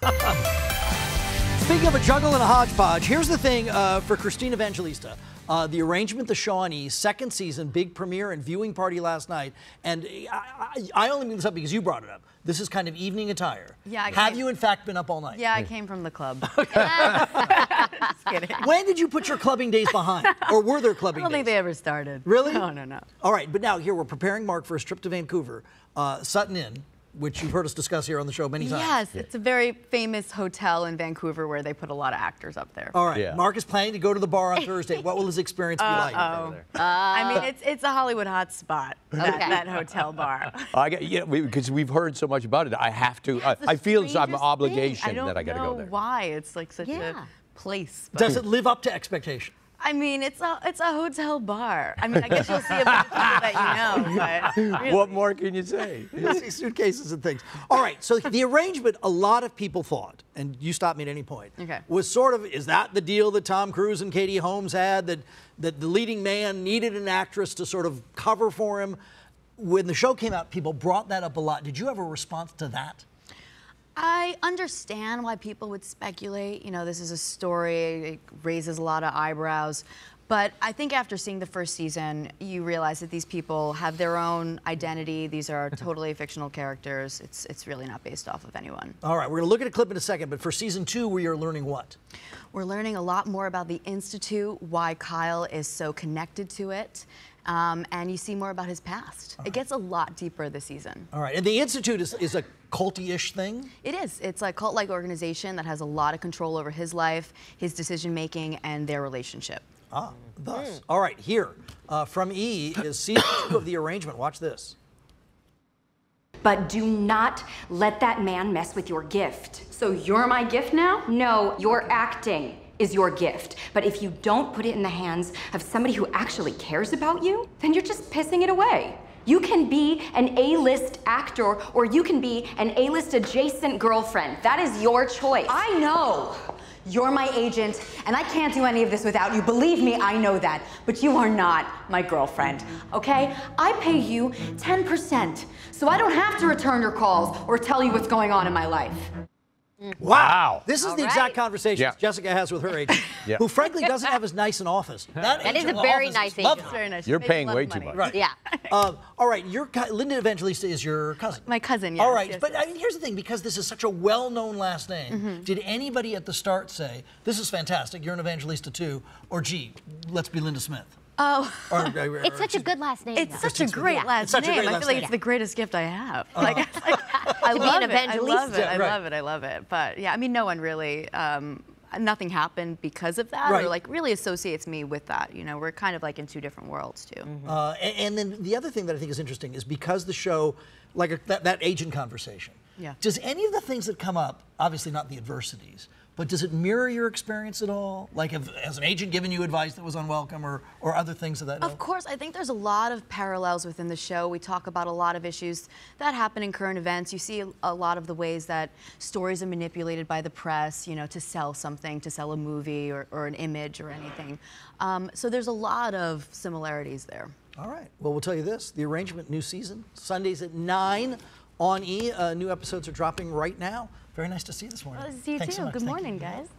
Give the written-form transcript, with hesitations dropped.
Speaking of a juggle and a hodgepodge, here's the thing for Christine Evangelista. The Arrangement, the Shawnee, second season, big premiere and viewing party last night. And I only bring this up because you brought it up. This is kind of evening attire. Yeah. Have you, in fact, been up all night? Yeah, I came from the club. Just kidding. When did you put your clubbing days behind? Or were there clubbing days? I don't think they ever started. Really? No, no, no. All right, but now here we're preparing Mark for his trip to Vancouver. Sutton Inn, which you've heard us discuss here on the show many times. Yes, it's a very famous hotel in Vancouver where they put a lot of actors up there. All right, Mark is planning to go to the bar on Thursday. What will his experience be like? I mean, it's a Hollywood hotspot, that hotel bar. Because we've heard so much about it, I have to. I feel it's an obligation that I got to go there. I don't know why it's like such a place. But does it live up to expectation? I mean, it's a hotel bar. I mean, I guess you'll see a bunch of people that you know, but really. What more can you say? You'll see suitcases and things. All right, so the Arrangement, a lot of people thought, and you stop me at any point, was sort of, is that the deal that Tom Cruise and Katie Holmes had, that the leading man needed an actress to sort of cover for him? When the show came out, people brought that up a lot. Did you have a response to that? I understand why people would speculate. You know, this is a story, it raises a lot of eyebrows. But I think after seeing the first season, you realize that these people have their own identity. These are totally fictional characters. It's really not based off of anyone. All right, we're going to look at a clip in a second, but for season 2, we are learning what? We're learning a lot more about the Institute, why Kyle is so connected to it. And you see more about his past. It gets a lot deeper this season. All right, and the Institute is a culty-ish thing? It is. It's a cult-like organization that has a lot of control over his life, his decision-making, and their relationship. Thus. All right, here from E is season 2 of The Arrangement. Watch this. But do not let that man mess with your gift. So you're my gift now? No, your acting is your gift. But if you don't put it in the hands of somebody who actually cares about you, then you're just pissing it away. You can be an A-list actor, or you can be an A-list adjacent girlfriend. That is your choice. I know. You're my agent, and I can't do any of this without you. Believe me, I know that. But you are not my girlfriend, okay? I pay you 10%, so I don't have to return your calls or tell you what's going on in my life. Wow. This is the exact conversation Jessica has with her agent, who frankly doesn't have as nice an office. That is a very nice agent. Very nice. You're paying way too much. Right. Yeah. All right, Linda Evangelista is your cousin. My cousin, yes. All right, yes, but I mean, here's the thing, because this is such a well-known last name, did anybody at the start say, this is fantastic, you're an Evangelista too, or gee, let's be Linda Smith? Oh, it's such a good last name. It's such a great last name. I feel like it's the greatest gift I have. Like, I love it. I love it. I love it. I love it. But yeah, I mean, no one really, nothing happened because of that, or like really associates me with that. You know, we're kind of like in two different worlds too. And then the other thing that I think is interesting is because the show, like that agent conversation, does any of the things that come up, obviously not the adversities, but does it mirror your experience at all? Like, has an agent given you advice that was unwelcome, or other things of that ilk? Of course, I think there's a lot of parallels within the show. We talk about a lot of issues that happen in current events. You see a lot of the ways that stories are manipulated by the press, you know, to sell something, to sell a movie or an image or anything. So there's a lot of similarities there. All right. Well, we'll tell you this. The Arrangement, new season, Sundays at 9 on E! New episodes are dropping right now. Very nice to see you this morning. Well, to see you too. Good morning, guys.